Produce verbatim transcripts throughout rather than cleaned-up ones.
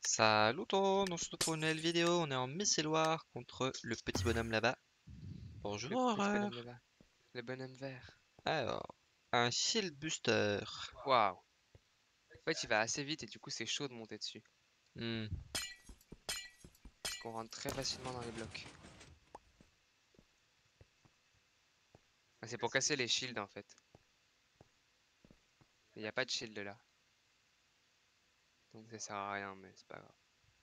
Salut tout le monde, on se retrouve pour une nouvelle vidéo, on est en Misséloire contre le petit bonhomme là-bas. Bonjour Le petit bonhomme Horreur. là-bas. Le bonhomme vert. Alors, un shield booster. Waouh. En fait, il va assez vite et du coup, c'est chaud de monter dessus. Hmm. Parce qu'on rentre très facilement dans les blocs. Ah, c'est pour casser les shields en fait. Il n'y a pas de shield là. Donc ça sert à rien, mais c'est pas grave.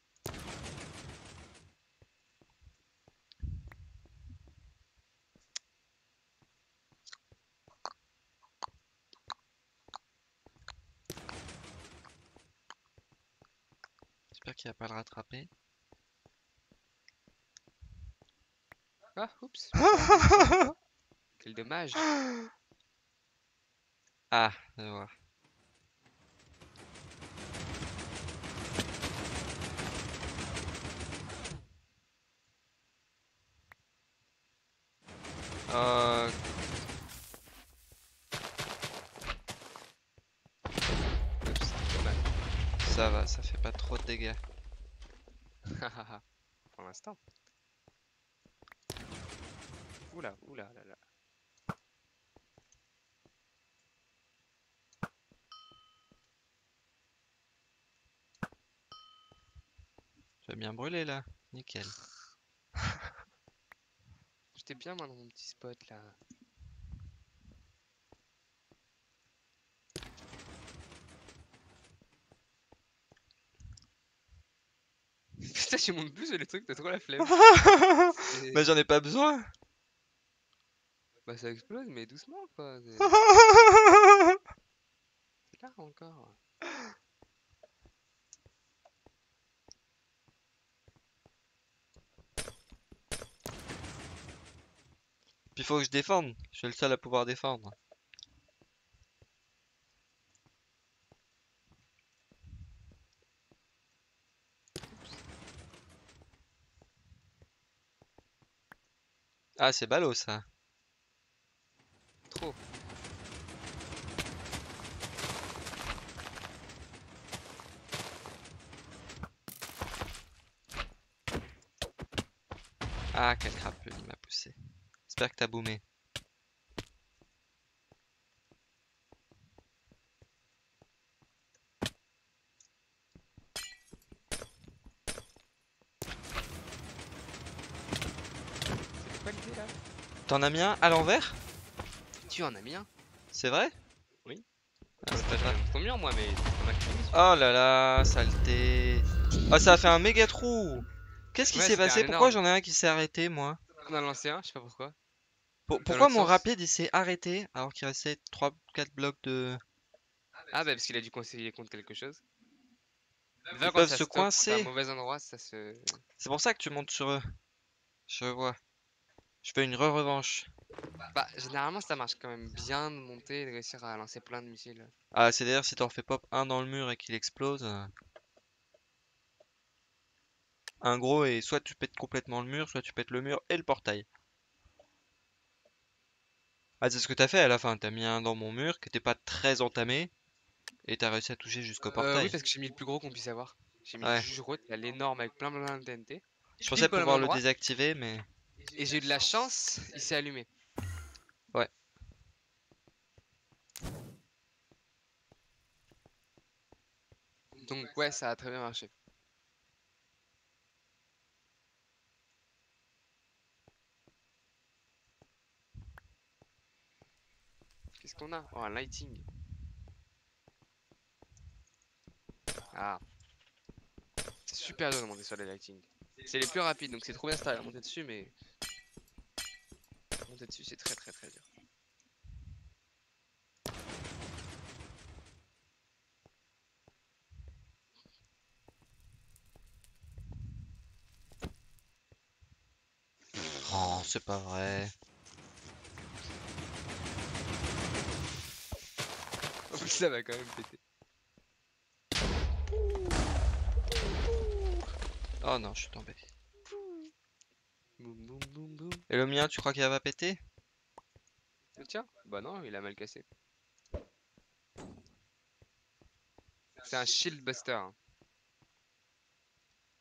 J'espère qu'il va pas le rattraper. Ah, oups. Je me suis arrêté une fois. Quel dommage. Ah, je vois. Euh... Oups, dommage. Ça va, ça fait pas trop de dégâts. Pour l'instant. Oula, oula, là, là. Tu vas bien brûler là. Nickel. J'étais bien moi dans mon petit spot là. Putain, tu montes plus sur les trucs, t'as trop la flemme. Et- Mais j'en ai pas besoin. Bah ça explose, mais doucement quoi. C'est c'est là encore. Puis faut que je défende. Je suis le seul à pouvoir défendre. Ah, c'est ballot ça. Trop. Ah, quel crapule il m'a poussé. J'espère que t'as boomé. C'est quoi l'idée là? T'en as mis un à l'envers? Tu en as mis un? C'est vrai? Oui. Ah, Enfin, c'est c'est pas grave. pas ton mur moi, mais t'en as mis celui-là. Oh là là, saleté. Oh, ça a fait un méga trou. Qu'est-ce qui Ouais, s'est c'était un passé? Pourquoi énorme. j'en ai un qui s'est arrêté, moi? On a lancé un, je sais pas pourquoi. Pour- Dans pourquoi l'autre mon sens. rapide il s'est arrêté alors qu'il restait trois quatre blocs de... Ah bah parce qu'il a dû conseiller contre quelque chose. Ils Déjà quand peuvent ça se stop, quand t'es à un coincer. mauvais endroit, ça se... C'est pour ça que tu montes sur eux. Je vois. Je fais une re-revanche. Bah généralement ça marche quand même bien de monter et de réussir à lancer plein de missiles. Ah, c'est d'ailleurs si t'en fais pop un dans le mur et qu'il explose. euh, Un gros et soit tu pètes complètement le mur, soit tu pètes le mur et le portail. Ah, c'est ce que t'as fait à la fin. T'as mis un dans mon mur qui était pas très entamé et t'as réussi à toucher jusqu'au Euh oui portail. parce que j'ai mis le plus gros qu'on puisse avoir. J'ai mis le Ouais. juge là, l'énorme avec plein plein de T N T. Je Pile pensais poil au même pouvoir le endroit. désactiver, mais... Et j'ai eu de la chance, il s'est allumé. Ouais. Donc ouais, ça a très bien marché. Qu'est-ce qu'on a? Oh un lighting. Ah, c'est super dur de monter sur les lighting. C'est les plus rapides, donc c'est trop bien à monter dessus, mais monter dessus c'est très très très dur. Oh, c'est pas vrai. En plus ça va quand même péter. Oh non, je suis tombé. Boum boum boum boum. Et le mien, tu crois qu'il va péter? Le tien? Bah non, il a mal cassé. C'est un shield buster, hein.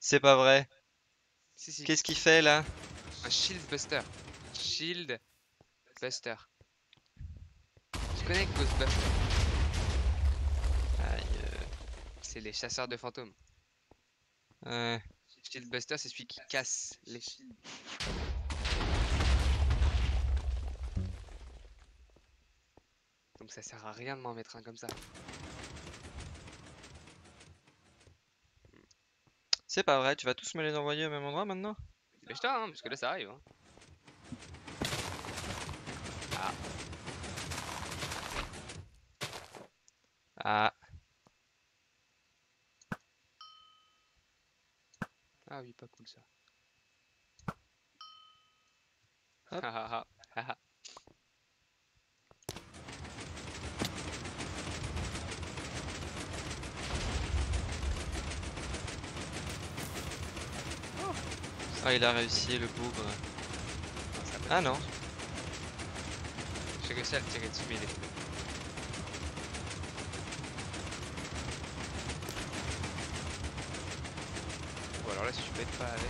C'est pas vrai. Si, si. Qu'est-ce qu'il fait là? Un shield buster. Shield buster. Tu connais Ghostbuster? Aïe. C'est les chasseurs de fantômes. euh, ouais. Shield buster, c'est celui qui casse les shields. Donc ça sert à rien de m'en mettre un comme ça. C'est pas vrai, tu vas tous me les envoyer au même endroit maintenant? Dépêche-toi, hein, parce que là ça arrive. Hein. Ah, Ah, ah oui, pas cool ça. Hop. Ah, ah, ah, ah. ah, il a réussi le bougre. Non, ça a pas Ah de non. chance. J'ai réussi à le tirer dessus, mais il est tombé. Bon, alors là, si je pète pas avec.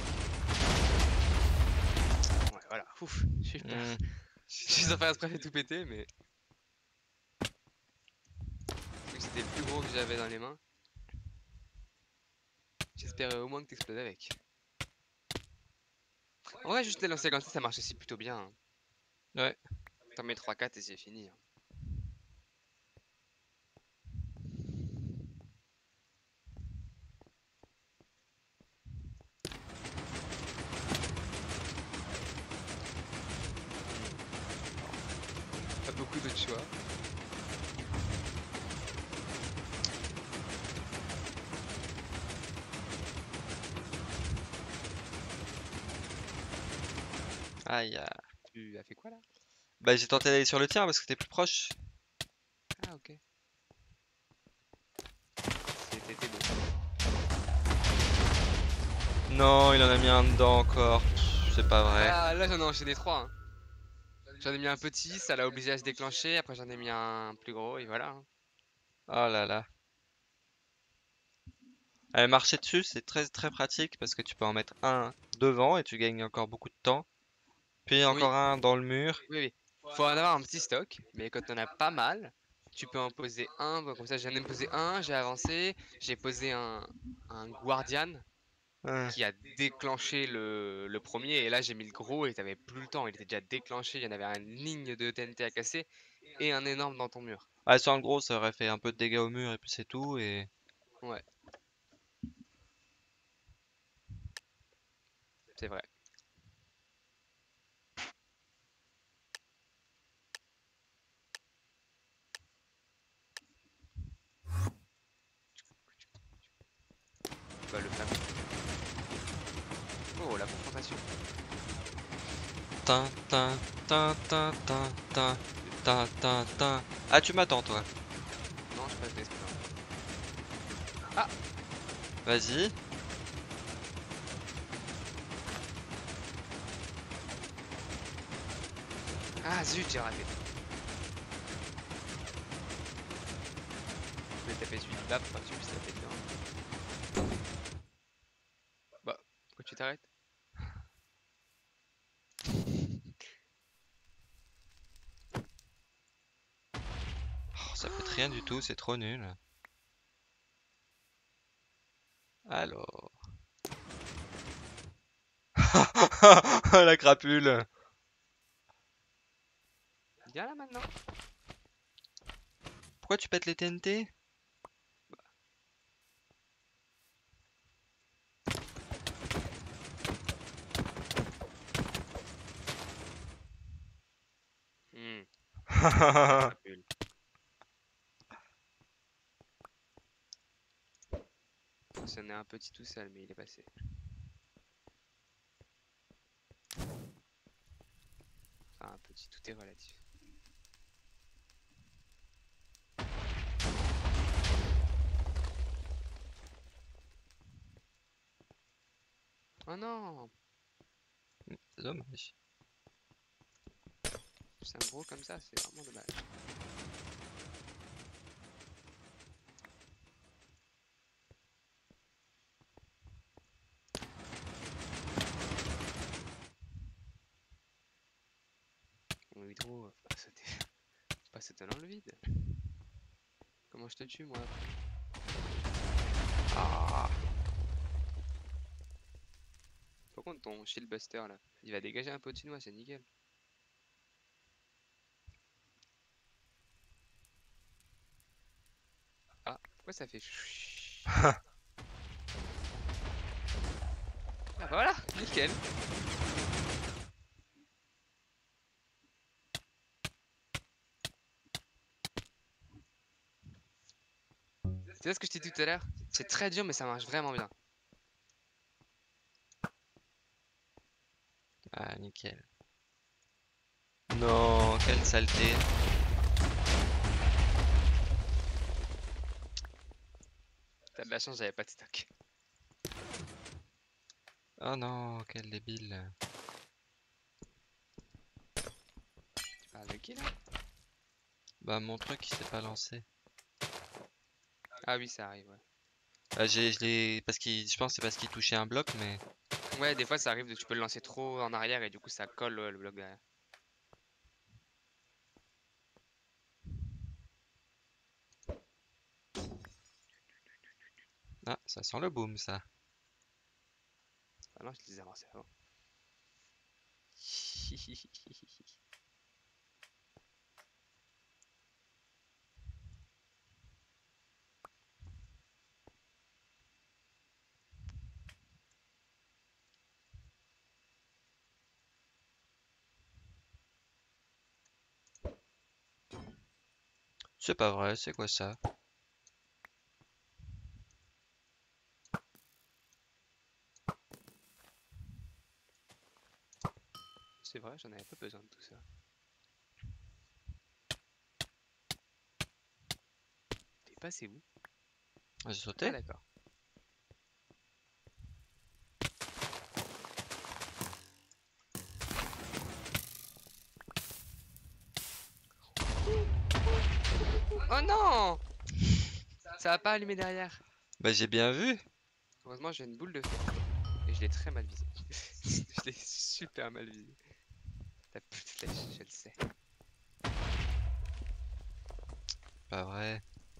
Ouais, voilà, ouf, super. Hmm. J'ai sans faire exprès fait tout péter, mais. Vu que c'était le plus gros que j'avais dans les mains. J'espérais au moins que t'exploses avec. En vrai, juste les lancer comme ça, ça marche aussi plutôt bien. Hein. Ouais. T'en mets trois quatre et c'est fini. Hein. Pas beaucoup d'autres choix. Aïe. ah. Tu as fait quoi là? Bah j'ai tenté d'aller sur le tien parce que t'es plus proche. Ah, ok. C'était beau. Non, il en a mis un dedans encore. Pff, C'est pas vrai. Ah, là j'en ai enchaîné trois. Hein. J'en ai mis un petit, ça l'a obligé à se déclencher. Après, j'en ai mis un plus gros et voilà. Hein. Oh là là. Euh, marcher dessus, c'est très très pratique parce que tu peux en mettre un devant et tu gagnes encore beaucoup de temps. Puis Oui, encore un dans le mur. oui, oui. Faut en avoir un petit stock, mais quand on a pas mal, tu peux en poser un. Bon, comme ça, j'en ai posé un, j'ai avancé. J'ai posé un, un Guardian Ouais. qui a déclenché le, le premier. Et là, j'ai mis le gros et t'avais plus le temps. Il était déjà déclenché. Il y en avait une ligne de T N T à casser et un énorme dans ton mur. Ah, sans le gros, ça aurait fait un peu de dégâts au mur et puis c'est tout. Et Ouais, c'est vrai. Bah, le fameux. Oh, la confrontation. tin tin tin tin tin tin tin tin tin. Ah, tu m'attends toi. Non, je passe d'esprit. Vas-y. Ah zut, j'ai raté. Je vais taper celui du bas pour pas que tu puisses taper dedans. Bah, pourquoi tu t'arrêtes? Oh, ça fait rien du tout, c'est trop nul. Alors. La crapule. Viens là maintenant. Pourquoi tu pètes les T N T? Hmm, la Ah, crapule. C'en est un petit tout seul, mais il est passé. Enfin, un petit, tout est relatif. Oh non, c'est dommage. c'est un gros comme ça, c'est vraiment dommage. Hydro, faut pas sauter, faut pas sauter dans le vide. Comment je te tue, moi? Ah, Par contre, ton shield buster là, il va dégager un peu au-dessus de moi, c'est nickel. Ah, pourquoi ça fait chut? Ah bah voilà, nickel. Tu vois ce que je t'ai dit tout à l'heure? C'est très dur, mais ça marche vraiment bien. ah, nickel. Non, quelle saleté. T'as de la chance, j'avais pas de stock. Oh non, quel débile. Tu parles de qui là? Bah mon truc il s'est pas lancé. Ah oui, ça arrive, ouais. Bah, j'ai, je l'ai, parce qu'il, je pense que c'est parce qu'il touchait un bloc, mais Ouais, des fois ça arrive, de- tu peux le lancer trop en arrière et du coup ça colle ouais, le bloc derrière. ah, ça sent le boom ça. Ah non, je les ai avancés avant. C'est pas vrai, c'est quoi ça? C'est vrai, j'en avais pas besoin de tout ça. T'es passé où? J'ai Ah sauté? d'accord. Oh non! Ça a pas allumé derrière. Bah j'ai bien vu. Heureusement, j'ai une boule de feu. Et je l'ai très mal visé. Je l'ai super mal visé. T'as plus de flèches, je le sais. Pas vrai.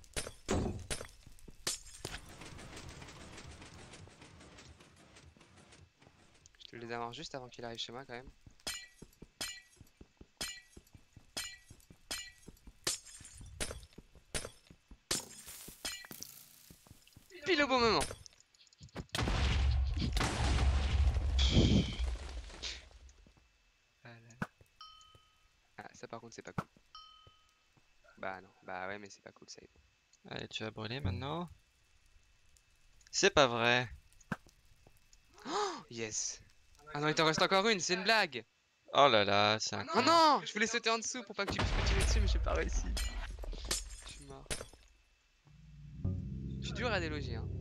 Je te les avance juste avant qu'il arrive chez moi quand même. Pile au bon moment. Ah là là. Ah, ça par contre, c'est pas cool. Bah non, bah ouais, mais c'est pas cool ça. Allez, tu vas brûler maintenant? C'est pas vrai. Yes. Ah non, il t'en reste encore une, c'est une blague. Oh là là, c'est Oh incroyable. non, je voulais sauter en dessous pour pas que tu puisses me tirer dessus, mais j'ai pas réussi. Je suis mort. Je suis dur à déloger, hein.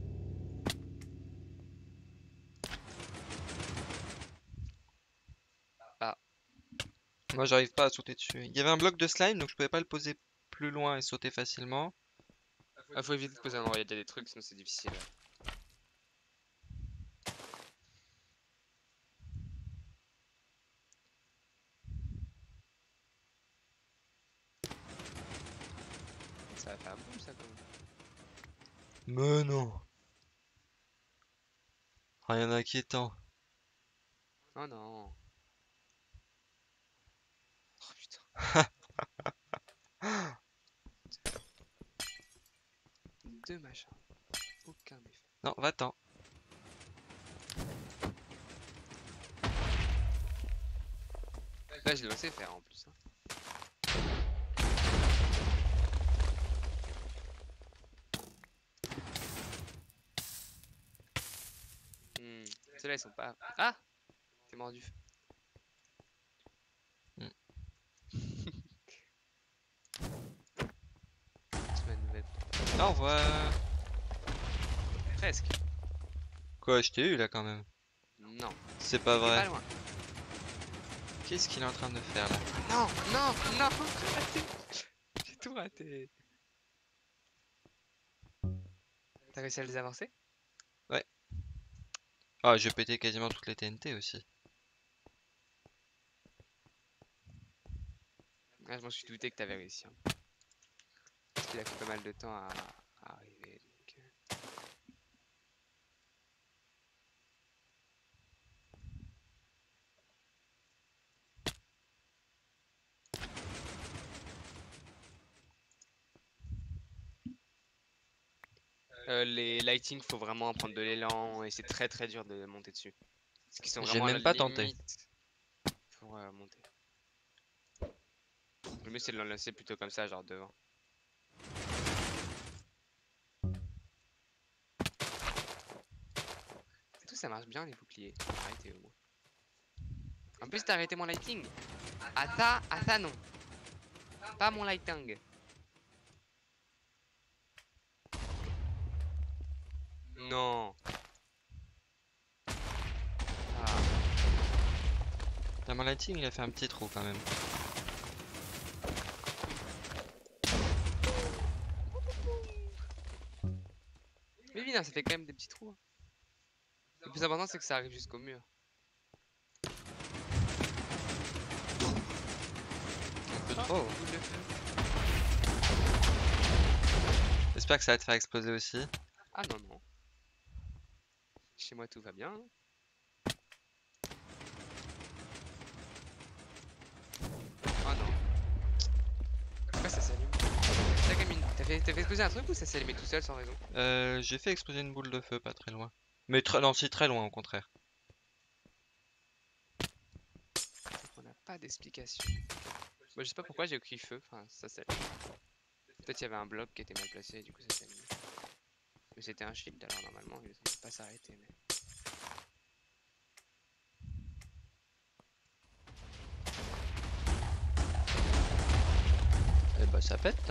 Ah, Moi j'arrive pas à sauter dessus. Il y avait un bloc de slime donc je pouvais pas le poser plus loin et sauter facilement. ah, faut éviter de poser un endroit, il y a déjà des trucs, sinon c'est difficile. Ça va faire boum ça quand même. Mais non. Rien d'inquiétant. Oh non. Oh putain. Deux machins. Aucun effet. Non, va-t'en. Là, je l'ai osé faire en plus, hein. Hmm. Ceux-là, ils sont pas. Ah! T'es mordu. Hmm. C'est ma nouvelle. Au revoir. Presque. Quoi, je t'ai eu là quand même. Non. C'est pas T'es pas vrai. loin. Qu'est-ce qu'il est en train de faire là? Non, non, non, j'ai raté. J'ai tout raté. T'as réussi à les avancer? Ouais. Ah, j'ai pété quasiment toutes les T N T aussi. Ouais, je m'en suis douté que t'avais réussi. Hein. Parce qu'il a fait pas mal de temps à, à arriver. Donc, euh. Euh, les lighting, faut vraiment prendre de l'élan et c'est très très dur de monter dessus. Parce qu'ils sont J'ai vraiment à la même pas tenté. limite pour euh, monter. Le mieux c'est de l'enlacer plutôt comme ça, genre devant. Et tout ça marche bien les boucliers. Arrêtez au moins. En plus t'as arrêté mon lighting. Ah ça, ah ça non. Pas mon lighting. Non. Ah. Putain, mon lighting il a fait un petit trou quand même. Mais oui, non, ça fait quand même des petits trous. Hein. Le plus important c'est que ça arrive jusqu'au mur. Un peu trop. Boule de feu. J'espère que ça va te faire exploser aussi. Ah non, non. Chez moi tout va bien. Ah non. Pourquoi ça s'allume? T'as quand même une- t'as fait, t'as fait exploser un truc ou ça s'est allumé tout seul sans raison? Euh, j'ai fait exploser une boule de feu pas très loin. Mais très, non, si très loin au contraire. On n'a pas d'explication. Moi je sais pas pourquoi j'ai pris feu, enfin ça s'est allumé. Peut-être qu'il y avait un bloc qui était mal placé et du coup ça s'est allumé. Mais c'était un shield alors normalement il ne peut pas s'arrêter. Mais... Eh bah ça pète.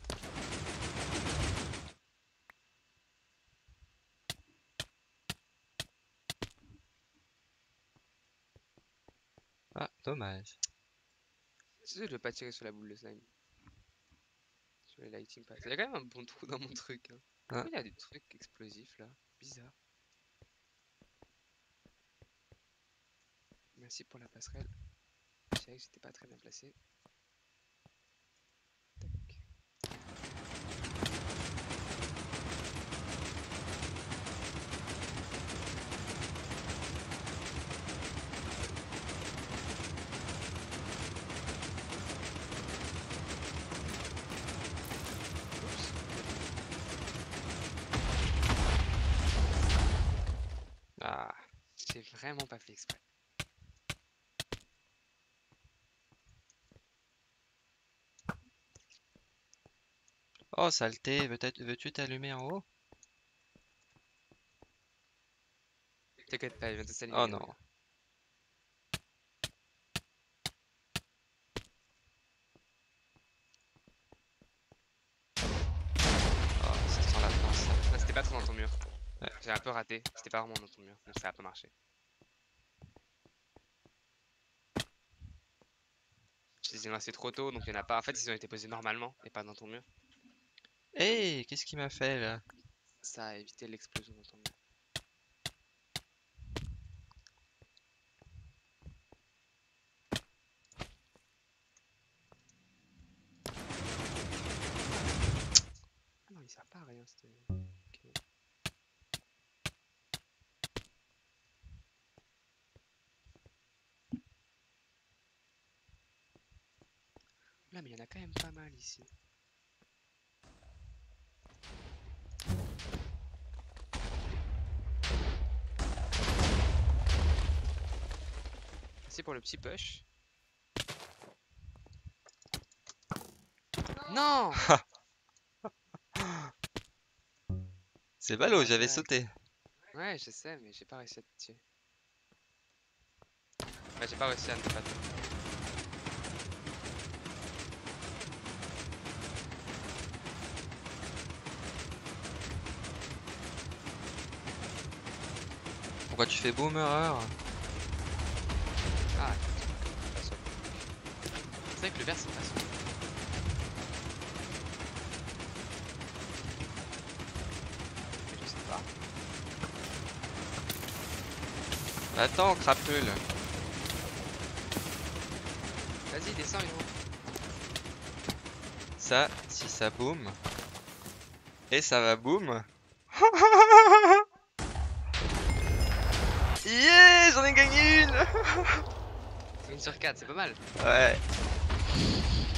Ah, dommage. C'est sûr que je vais pas tirer sur la boule de slime. Sur les lighting pads. Il y a quand même un bon trou dans mon truc. Hein. Ah. Il y a des trucs explosifs là. Bizarre. Merci pour la passerelle. Je savais que j'étais pas très bien placé. Tac. Oups. Ah. J'ai vraiment pas fait exprès. Oh saleté, veux-tu veux-tu t'allumer en haut? T'inquiète pas, il vient de s'allumer. Oh au non. mur. Oh, ça sent la France. Ça. Ah, c'était pas trop dans ton mur. Ouais. J'ai un peu raté. C'était pas vraiment dans ton mur. Donc ça a pas marché. Je les ai lancés trop tôt donc il y en a pas. En fait, ils ont été posés normalement et pas dans ton mur. Hey, qu'est-ce qu'il m'a fait là? Ça a évité l'explosion dans ton mur. Ah non, il sert pas à rien. C'était. Ok. Là, mais il y en a quand même pas mal ici. Merci pour le petit push. Non! C'est ballot, Dommage, j'avais ouais. sauté. Ouais, je sais, mais j'ai pas réussi à te tuer. Bah, j'ai pas réussi à ne pas te tuer. Pourquoi tu fais boomereur? Ah, pas sûr. C'est vrai que le vert, c'est pas sûr. Mais je sais pas. Attends, crapule. Vas-y, descends, Hiro. ça, si ça boum. Et ça va boum. Yeah, j'en ai gagné une. Une sur quatre, c'est pas mal. Ouais.